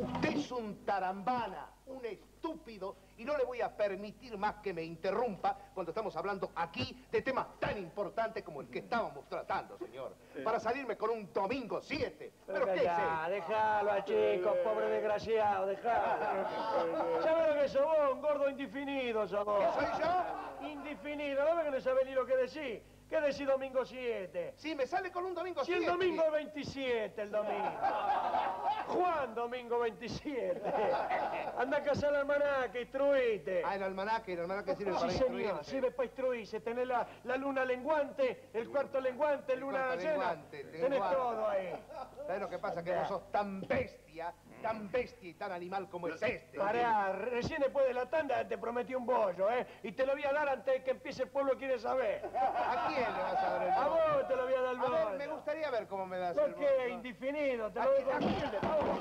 Usted es un tarambana, un estúpido, y no le voy a permitir más que me interrumpa cuando estamos hablando aquí de temas tan importantes como el que estábamos tratando, señor. Para salirme con un domingo 7. ¿Pero qué es eso? Déjalo a chico, pobre desgraciado, déjalo. ¿Sabes lo que sos vos? Un gordo indefinido sos vos. ¿Qué soy yo? Indefinido, ¿no ves que no sabés ni lo que decís? ¿Qué decís domingo 7? Sí, me sale con un domingo Si 7. el domingo es 27, el domingo. Juan, domingo 27. Anda a casar el almanaque, instruite. Ah, el almanaque sirve para Sí, señor, instruirse. sirve para instruirse. Tenés la luna lenguante, el cuarto lenguante, luna llena. Lenguante, Tenés lenguante. todo ahí. ¿Sabes lo que pasa? Que vos sos tan bestia y tan animal como es este. Pará, recién después de la tanda te prometí un bollo, ¿eh? Y te lo voy a dar antes de que empiece el pueblo quiere saber. ¿A quién le vas a dar el A bollo? vos te lo voy a dar el A ver, bollo. me gustaría ver cómo me das el ¿Por bollo. qué? Indefinido, te lo doy con... ¡Vamos!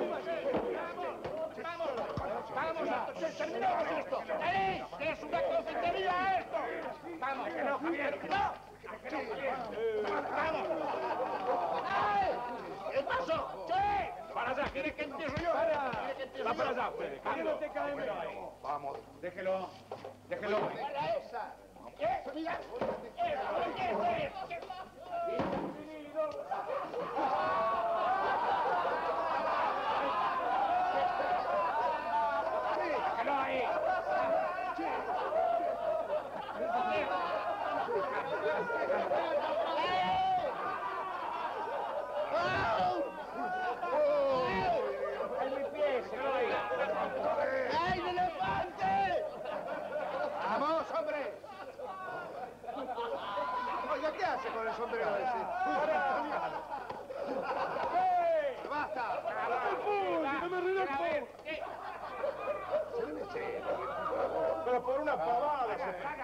¡Vamos! ¡Terminamos esto! ¡Ey! ¡Que es una confitería esto! ¡Vamos! ¡Que no, Javier! ¡Que no! ¡Vamos! ¡Ay! ¿Qué pasó? ¡Sí! ¡Para allá! ¿Quieres que empiezo yo? ¡Para! ¡Va para allá, Fede! ¿Por qué no te caes bien? Vamos. Déjelo. Déjelo. ¡Mira esa! ¿Qué? ¡Mira! ¡Déjelo ahí! ¡Ay, el elefante! ¡Vamos, hombre! Oiga, ¿qué hace con el sombrero ese? ¡Ey! ¡Basta! ¡No me relajo! Pero por una pavada.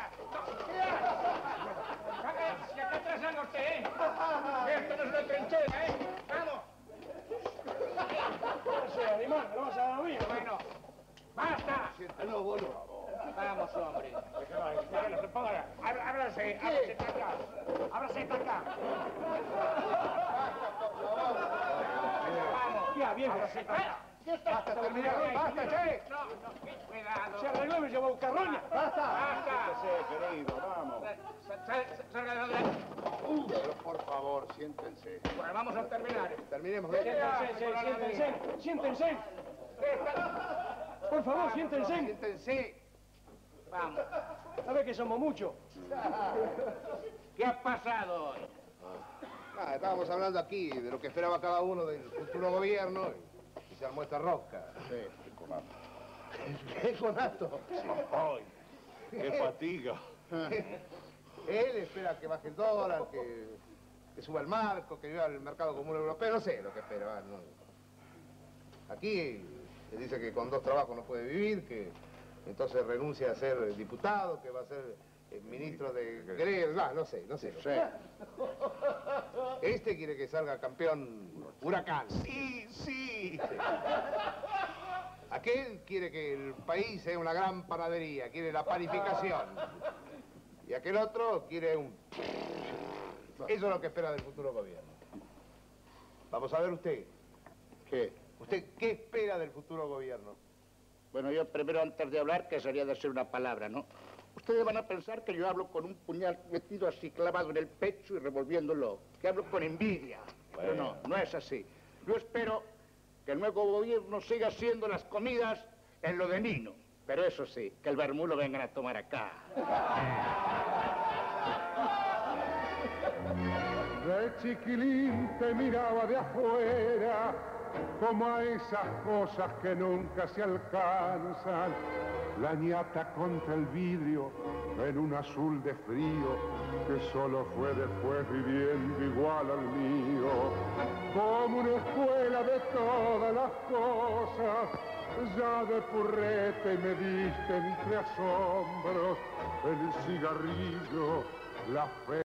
¡Que acá atrás anda usted, eh! ¡Esto no es una trinchera, eh! ¡Vamos! No sé, animal, me lo vas a dar a mí. Bueno, ¡basta! No, boludo. Vamos, hombre. Déjalo, se ponga. Ábrase esta acá. Ábrase esta acá. Vamos. Ya, bien. Ábrase esta acá. ¡Basta, terminado! ¡Basta, che! No, cuidado. Se arregló y me llevó a buscar roña. ¡Basta! Querido, vamos. Salga de adelante. Pero por favor, siéntense. Bueno, vamos a terminar. Terminemos. Siéntense. Por favor, siéntense. Siéntense. Vamos. ¿Sabes que somos muchos? ¿Qué ha pasado hoy? Ah, estábamos hablando aquí de lo que esperaba cada uno del futuro gobierno y se armó esta rosca. Sí, qué conato. ¿Qué conato? ¡Ay! ¡Qué fatiga! Él espera que baje el dólar, que suba el marco, que viva el mercado común europeo. No sé lo que espera. No. Aquí le dice que con 2 trabajos no puede vivir, que entonces renuncia a ser diputado, que va a ser ministro de Greve. No sé. Este quiere que salga campeón Huracán. Sí. Aquel quiere que el país sea una gran panadería, quiere la panificación. Y aquel otro quiere un... Eso es lo que espera del futuro gobierno. Vamos a ver usted. ¿Qué? ¿Usted qué espera del futuro gobierno? Bueno, yo primero, antes de hablar, que sería decir una palabra, ¿no? Ustedes van a pensar que yo hablo con un puñal metido así clavado en el pecho y revolviéndolo, que hablo con envidia. Pero no es así. Yo espero que el nuevo gobierno siga haciendo las comidas en lo de Nino. Pero eso sí, que el vermú lo vengan a tomar acá. De chiquilín te miraba de afuera, como a esas cosas que nunca se alcanzan. La ñata contra el vidrio en un azul de frío que solo fue después viviendo igual al mío. Como una escuela de todas las cosas, ya de purrete me diste entre asombros el cigarrillo, la fe.